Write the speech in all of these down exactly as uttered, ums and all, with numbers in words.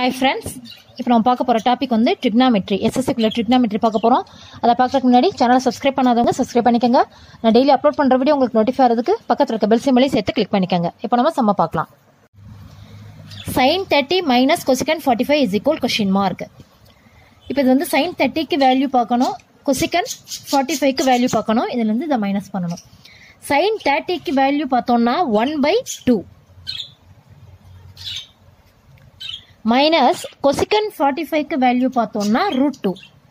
Hi friends, இப்போ நம்ம பார்க்க போற டாபிக் வந்து trigonometry. S S C குள்ள trigonometry பார்க்க போறோம். அத பார்க்கிறதுக்கு முன்னாடி சேனலை சப்ஸ்கிரைப் பண்ணாதவங்க சப்ஸ்கிரைப் பண்ணிக்கங்க. நான் டெய்லி அப்லோட் பண்ற வீடியோ உங்களுக்கு நோட்டிஃபை ஆகிறதுக்கு பக்கத்துல இருக்க பெல் சிம்பலை சேர்த்து கிளிக் பண்ணிக்கங்க. இப்போ நம்ம சம்ம பார்க்கலாம். sin thirty minus cosecant forty-five is equal question mark. இப்போ இது வந்து sin thirty க்கு வேல்யூ பார்க்கணும், cosecant forty-five க்கு வேல்யூ பார்க்கணும். இதுல இருந்து இத மைனஸ் பண்ணனும். sin thirty க்கு வேல்யூ பார்த்தோம்னா one by two minus cosecant forty-five க்கு வேல்யூ பார்த்தோம்னா root two.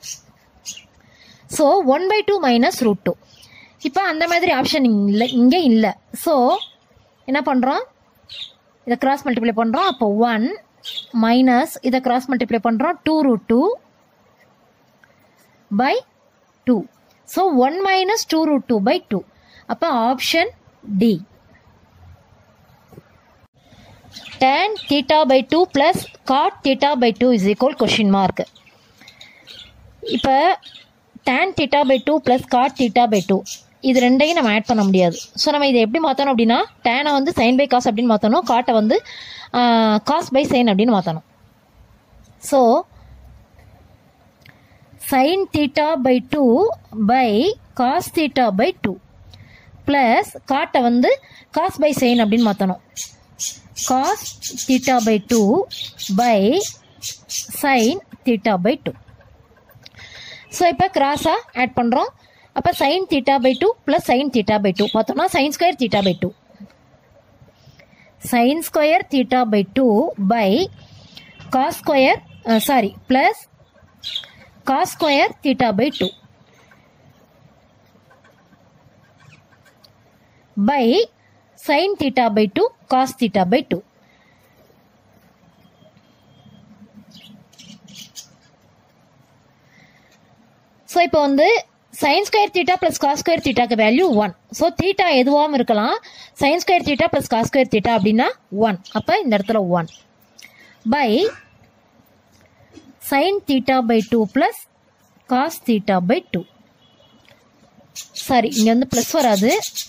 So one by two minus root two. இப்போ அந்த மாதிரி ஆப்ஷன் இல்ல, இங்க இல்ல. So என்ன பண்றோம், இத கிராஸ் மல்டிப்ளை பண்றோம். அப்போ one minus இத கிராஸ் மல்டிப்ளை பண்றோம் two root two by two. So one minus two root two by two. அப்போ option D. tan theta by two plus cot theta by two is equal question mark. இப்ப tan theta by two plus cot theta by two இது ரெண்டையும் நம்ம add பண்ண முடியாது. So நம்ம இதை எப்படி மாற்றணும் அப்படின்னா, tan வந்து sin by cos அப்படின்னு மாற்றணும், காட்டை வந்து cos by sin அப்படின்னு மாற்றணும். So sin theta by two by cos theta by two plus காட்டை வந்து cos by sin அப்படின்னு மாற்றணும். cos theta by two by sin theta by two. So இப்போ கிராஸா ஆட் பண்றோம். அப்ப sin theta by two plus sin theta by two பார்த்தோம்னா sin square theta by two. sin square theta by two by cos square uh, sorry plus cos square theta by two by sin theta by two cos theta by two. So இப்போ வந்து sin square theta plus cos square theta க்கு value one. So theta எதுவாகவும் இருக்கலாம். sin square theta plus cos square theta அப்படின்னா one. அப்ப இந்த இடத்துல one by sin theta by two plus cos theta by two. Sorry, இங்க வந்து plus வராது.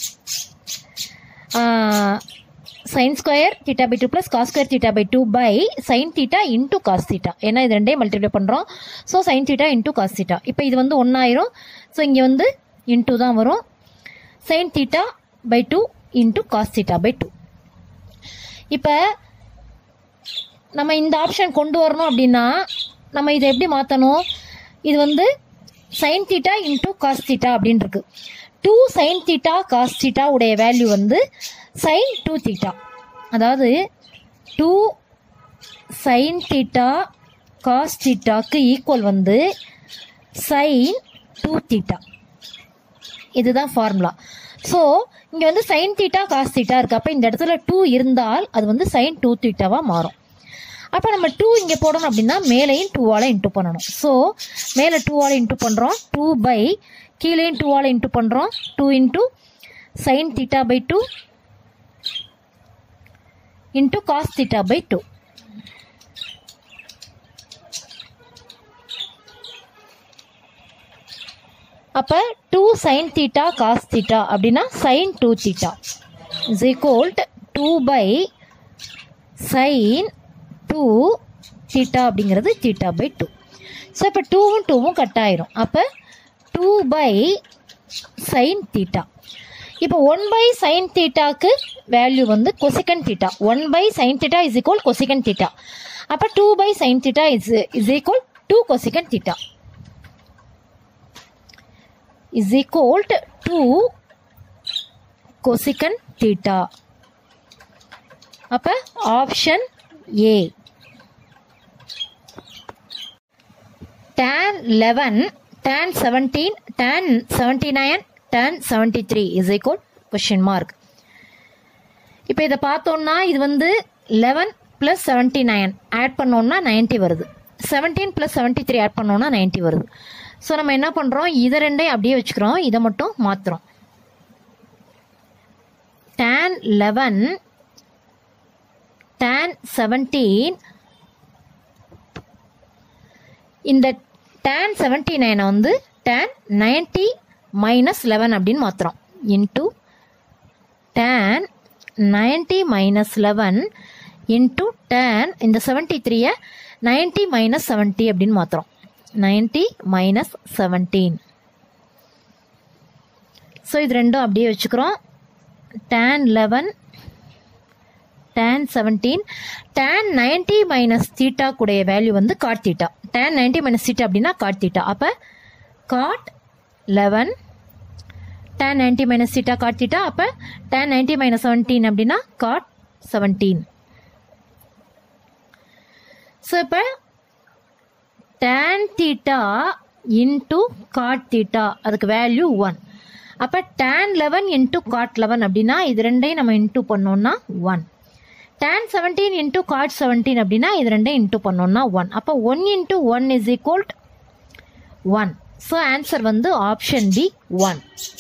sin square theta by two plus cos square theta by two by sin theta into cos theta. ஏன்னா இது ரெண்டையும் multiply பண்றோம். So sin theta into cos theta. இப்போ இது வந்து ஒன் ஆயிரும். ஸோ இங்க வந்து இன்டூ தான் வரும். sin theta by two into cos theta by two. இப்போ நம்ம இந்த ஆப்ஷன் கொண்டு வரணும் அப்படின்னா நம்ம இதை எப்படி மாற்றணும், இது வந்து sin theta into cos theta அப்படின்னு இருக்கு. two sin theta cos theta உடைய வேல்யூ வந்து sin two theta. அதாவது two sin theta cos theta க்கு ஈக்குவல் வந்து sin two theta. இதுதான் ஃபார்முலா. ஸோ இங்க வந்து sin theta cos theta இருக்கு. அப்ப இந்த இடத்துல two இருந்தால் அது வந்து sin two theta வா மாறும். அப்ப நம்ம two இங்க போடணும் அப்படின்னா மேலையும் two ஆல இன்டூ பண்ணணும். ஸோ மேல two ஆல இன்டூ பண்றோம். two by கீழையும் two ஆல இன்டூ பண்றோம். two into sin theta by two into cos theta by two. அப்ப two sin theta cos theta அப்படின்னா sin two theta is equal to two by sin two theta அப்படிங்கிறது theta by two. So இப்போ டூவும் டூவும் cut ஆயிரும். அப்ப two by sin theta. இப்போ one by sin theta க்கு வேல்யூ வந்து cosecant theta. one by sin theta is equal cosecant theta. அப்ப two by sin theta is is equal two cosecant theta is equal to two cosecant theta. அப்ப option A. tan eleven, tan seventeen, tan seventy-nine, tan seventy-three is equal question mark. இப்போ இதை பார்த்தோம்னா இது வந்து eleven plus seventy-nine add பண்ணோம்னா ninety வருது. seventeen plus seventy-three add பண்ணோம்னா ninety வருது. ஸோ நம்ம என்ன பண்றோம், இதை ரெண்டையும் அப்படியே வச்சுக்கிறோம், இதை மட்டும் மாத்துறோம். tan eleven, tan seventeen, இந்த tan seventy-nine வந்து tan ninety minus eleven அப்படின்னு மாத்துறோம். into tan ninety minus eleven into tan இந்த செவன்ட்டி த்ரீயை நைன்ட்டி மைனஸ் செவன்ட்டி அப்படின்னு மாற்றுறோம். Ninety minus seventeen. ஸோ இது ரெண்டும் அப்படியே வச்சுக்கிறோம். tan eleven tan seventeen tan ninety minus theta கூடிய வேல்யூ வந்து cot theta. tan ninety minus theta அப்படின்னா காட் தீட்டா. அப்போ cot eleven tan ninety minus theta cot theta. அப்போ tan ninety மைனஸ் செவன்டீன் அப்படின்னா காட் செவன்டீன். ஸோ இப்போ tan theta into cot theta அதுக்கு value one. அப்போ tan eleven into cot eleven அப்படின்னா இது ரெண்டையும் நம்ம இன்டூ பண்ணோம்னா one. tan seventeen into cot seventeen அப்படின்னா இது ரெண்டையும் இன்டூ பண்ணோம்னா ஒன். அப்போ one into one is equal one. So answer வந்து option D one.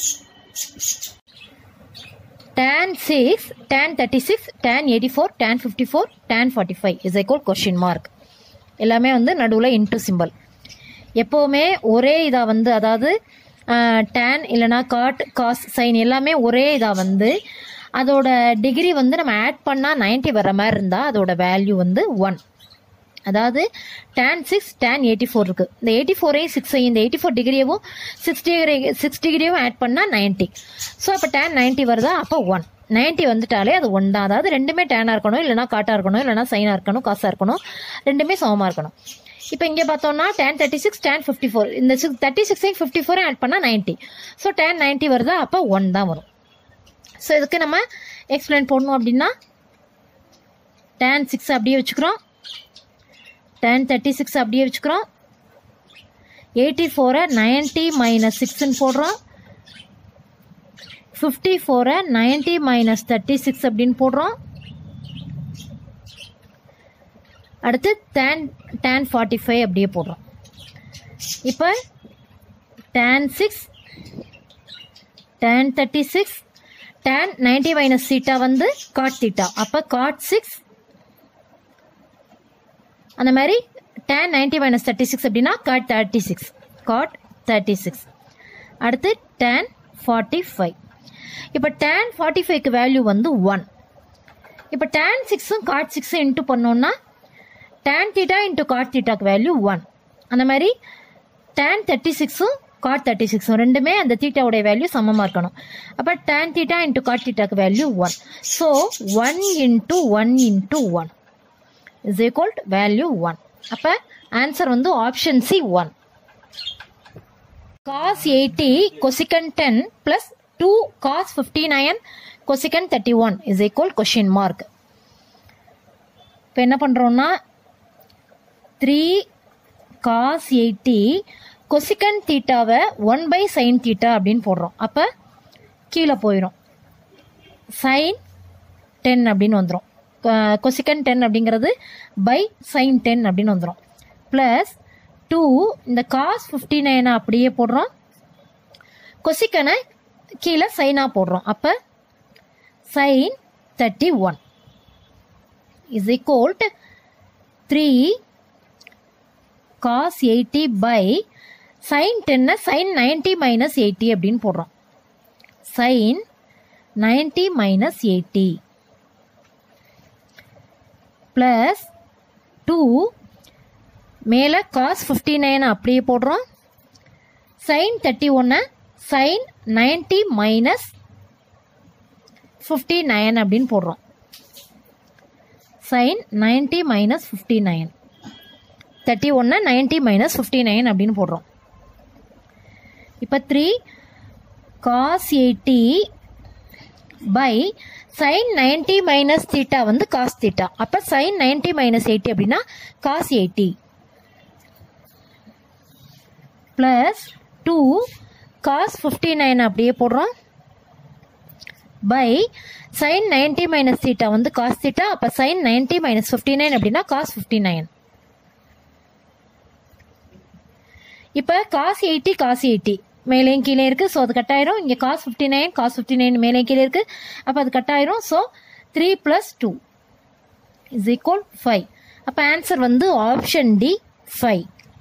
tan six tan thirty-six tan eighty-four tan fifty-four tan forty-five is equal question mark. எல்லாமே வந்து நடுவில் into simple. எப்போவுமே ஒரே இதாக வந்து அதாவது tan இல்லைனா காட் காஸ் சைன் எல்லாமே ஒரே இதாக வந்து அதோட டிகிரி வந்து நம்ம ஆட் பண்ணால் நைன்ட்டி வர மாதிரி இருந்தால் அதோட வேல்யூ வந்து ஒன். அதாவது tan six tan eighty four இருக்குது. இந்த எயிட்டி ஃபோரையும் சிக்ஸையும் இந்த எயிட்டி ஃபோர் டிகிரியவும் சிக்ஸ் டிகிரி சிக்ஸ் டிகிரியும் ஆட் பண்ணால் நைன்ட்டி. ஸோ அப்போ tan நைன்ட்டி வருதா அப்போ ஒன். நைன்ட்டி வந்துட்டாலே அது ஒன் தான். அதாவது ரெண்டுமே டேனாக இருக்கணும் இல்லைனா காட்டாக இருக்கணும் இல்லைனா சைனாக இருக்கணும் காசாக இருக்கணும் ரெண்டுமே சமமாக இருக்கணும். இப்போ இங்கே பார்த்தோம்னா tan thirty six tan fifty four இந்த சிக்ஸ் தேர்ட்டி சிக்ஸையும் ஃபிஃப்டி ஃபோரையும் ஆட் பண்ணால் நைன்ட்டி. ஸோ tan நைன்ட்டி வருதா அப்போ ஒன் தான் வரும். ஸோ இதுக்கு நம்ம எக்ஸ்பிளைன் பண்ணணும் அப்படின்னா tan சிக்ஸ் அப்படியே வச்சுக்கிறோம். tan தேர்ட்டி சிக்ஸ் அப்படியே வச்சுக்கிறோம். எயிட்டி ஃபோரை நைன்ட்டி மைனஸ் சிக்ஸ்ன்னு போடுறோம். ஃபிஃப்டி ஃபோரை நைன்ட்டி மைனஸ் தேர்ட்டி சிக்ஸ் அப்படின்னு போடுறோம். அடுத்து tan tan ஃபார்ட்டி ஃபைவ் அப்படியே போடுறோம். இப்போ tan six tan thirty six tan ninety minus theta வந்து காட் தீட்டா. அப்போ காட் சிக்ஸ் அந்த மாதிரி tan ninety minus thirty six அப்படின்னா cot thirty six cot thirty six. அடுத்து tan ஃபார்ட்டி ஃபைவ். இப்போ tan ஃபார்ட்டி ஃபைவ்க்கு வேல்யூ வந்து ஒன். இப்போ tan சிக்ஸும் காட் சிக்ஸும் இன்ட்டு பண்ணோன்னா tan தீட்டா இன்ட்டு காட் தீட்டாக்கு வேல்யூ ஒன். அந்த மாதிரி tan தேர்ட்டி சிக்ஸும் காட் தேர்ட்டி சிக்ஸும் ரெண்டுமே அந்த தீட்டாவுடைய வேல்யூ சமமாக இருக்கணும். அப்போ tan தீட்டா இன்ட்டு காட் தீட்டாக்கு value one. So one into one into one is equal value one. அப்போ ஆன்சர் வந்து option C one. cos eighty cosecant ten plus two cos fifty-nine cosecant thirty-one is equal question mark. இப்போ என்ன பண்ணுறோம்னா three cos eighty கொசிகன் தீட்டாவை one by sine theta அப்படின்னு போடுறோம். அப்போ கீழே போயிடும் சைன் டென் அப்படின்னு வந்துடும். கொசிகன் டென் அப்படிங்கிறது பை சைன் டென் அப்படின்னு வந்துடும். ப்ளஸ் டூ இந்த காஸ் ஃபிஃப்டி நைனை அப்படியே போடுறோம். கொசிக்கனை கீழே சைனாக போடுறோம். அப்போ sine thirty one is equal to three cos eighty by sine டென்னை சைன் நைன்ட்டி மைனஸ் எயிட்டி அப்படின்னு போடுறோம். Sine ninety minus eighty plus two மேலே காஸ் ஃபிஃப்டி நைனை அப்படியே போடுறோம். சைன் தேர்ட்டி ஒன்னை sine ninety minus fifty nine அப்படின்னு போடுறோம். Sine ninety minus fifty nine thirty ஒன்று நைன்ட்டி மைனஸ் ஃபிஃப்டி நைன் அப்படின்னு போடுறோம். இப்போ three cos eighty by sine ninety minus theta வந்து காஸ் தீட்டா. அப்போ சைன் நைன்ட்டி மைனஸ் எயிட்டி அப்படின்னா cos eighty plus two cos fifty nine அப்படியே போடுறோம். By sine ninety minus theta வந்து காஸ் தீட்டா. அப்போ sine ninety minus fifty nine அப்படின்னா cos fifty nine. இப்போ cos eighty cos eighty மேலேயும் கீழே இருக்குது. ஸோ அது கட்டாயிரும். இங்கே cos fifty nine cos fifty nine மேலேயும் கீழே இருக்குது. அப்போ அது கட்டாயிரும். So three plus two is equal five. அப்போ ஆன்சர் வந்து option D five.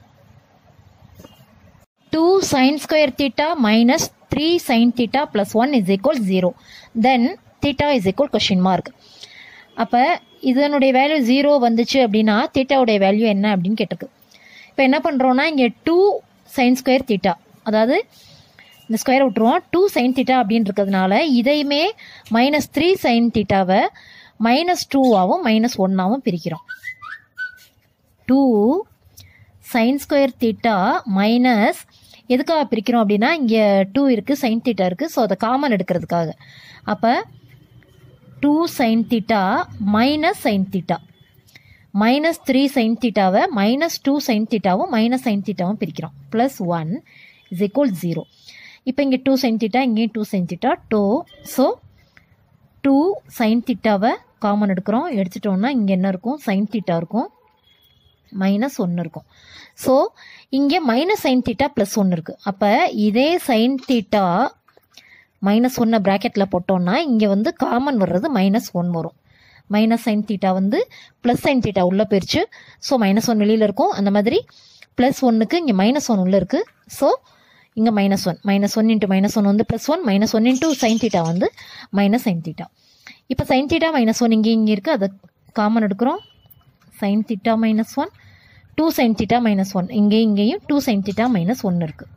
Two sine square theta minus three sine theta plus one is equal zero. Then theta is equal question mark. அப்போ இதனுடைய வேல்யூ ஜீரோ வந்துச்சு அப்படின்னா தீட்டாவுடைய value என்ன அப்படின்னு கேட்டிருக்கு. இப்போ என்ன பண்ணுறோன்னா இங்கே டூ சைன் ஸ்கொயர் தீட்டா, அதாவது இந்த ஸ்கொயர் விட்டுருவோம், டூ சைன் தீட்டா அப்படின்னு இருக்கிறதுனால இதையுமே மைனஸ் த்ரீ சைன் தீட்டாவை மைனஸ் டூவாகவும் மைனஸ் ஒன்னாகவும் பிரிக்கிறோம். Two sine square theta minus எதுக்காக பிரிக்கிறோம் அப்படின்னா இங்கே டூ இருக்குது, சைன் தீட்டா இருக்குது, ஸோ அதை காமன் எடுக்கிறதுக்காக. அப்போ two sine theta minus sine theta, minus three sine தீட்டாவை மைனஸ் டூ சைன் தீட்டாவும் மைனஸ் சைன் தீட்டாவும் பிரிக்கிறோம். Plus one is equal zero. இப்போ இங்கே டூ சைன் தீட்டா, இங்கேயும் two sine theta, two. So two sine தீட்டாவை காமன் எடுக்கிறோம். எடுத்துட்டோம்னா இங்கே என்ன இருக்கும், சைன் தீட்டா இருக்கும், மைனஸ் ஒன்று இருக்கும். ஸோ இங்கே மைனஸ் சைன் தீட்டா ப்ளஸ் ஒன்று இருக்குது. அப்போ இதே சைன் தீட்டா மைனஸ் ஒன்றை ப்ராக்கெட்டில் போட்டோம்னா இங்கே வந்து காமன் வர்றது மைனஸ் ஒன் வரும். மைனஸ் சைன் தீட்டா வந்து ப்ளஸ் சைன் தீட்டா உள்ளே போயிடுச்சு. ஸோ மைனஸ் ஒன் வெளியில் இருக்கும். அந்த மாதிரி ப்ளஸ் ஒன்றுக்கு இங்கே மைனஸ் ஒன் உள்ளே இருக்குது. ஸோ இங்கே minus one, minus one into minus one வந்து plus one, minus one into sine theta வந்து மைனஸ் சைன் தீட்டா. இப்போ சைன் தீட்டா மைனஸ் ஒன் இங்கே இங்கே இருக்குது, அதை காமன் எடுக்கிறோம். Sine theta minus one, two sine theta minus one, இங்கேயும் இங்கேயும் டூ சைன் தீட்டா மைனஸ் ஒன்று இருக்குது.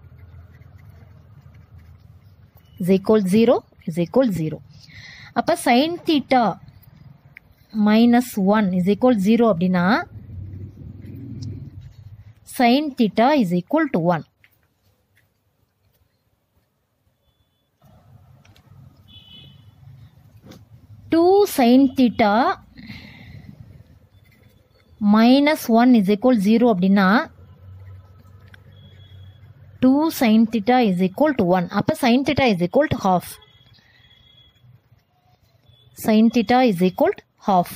Is equal zero, is equal zero. அப்போ sine theta minus one is equal zero அப்படின்னா sine theta is equal to one. Two sine theta minus one is equal zero அப்படின்னா two sine theta is equal to one. அப்போ sine theta is equal to half. Sine theta is equal to half.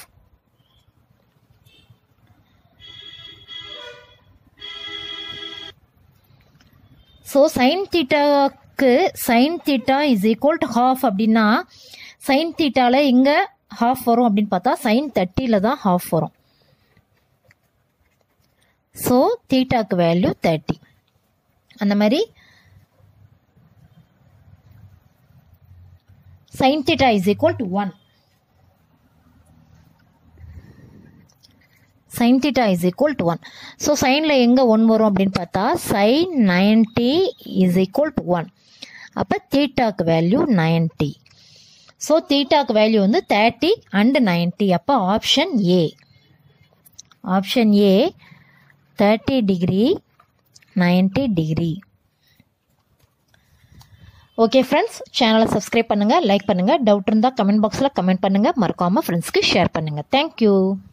So sine தீட்டாக்கு sine theta is equal to half அப்படின்னா sine தீட்டாவில் எங்கே half வரும் அப்படின்னு பார்த்தா sign தேர்ட்டியில் தான் ஹாஃப் வரும். ஸோ தீட்டாக்கு வேல்யூ தேர்ட்டி. அந்த மாதிரி sine theta is equal to one. Sine theta is equal to one. So சைனில் எங்கே ஒன் வரும் அப்படின்னு பார்த்தா sine ninety is equal to one. அப்போ தீட்டாக்கு வேல்யூ நைன்டி. ஸோ தீட்டாக்கு வேல்யூ வந்து தேர்ட்டி அண்ட் நைன்டி. அப்போ option A, option A thirty degree ninety degree. Okay friends, சேனலை சப்ஸ்கிரைப் பண்ணுங்கள், லைக் பண்ணுங்கள், டவுட் இருந்தால் கமெண்ட் பாக்ஸில் கமெண்ட் பண்ணுங்கள், மறக்காமல் ஃப்ரெண்ட்ஸ்க்கு ஷேர் பண்ணுங்கள். தேங்க்யூ.